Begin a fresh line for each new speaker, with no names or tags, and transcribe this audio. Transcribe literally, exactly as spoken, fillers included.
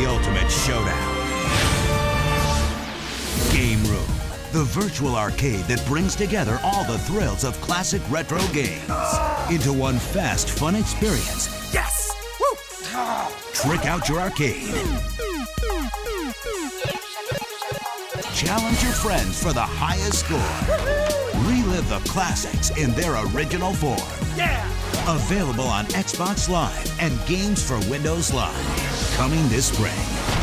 ultimate showdown. Game Room, the virtual arcade that brings together all the thrills of classic retro games into one fast, fun experience.
Yes! Woo!
Trick out your arcade. Challenge your friends for the highest score. Relive the classics in their original form.
Yeah!
Available on Xbox Live and Games for Windows Live. Coming this spring.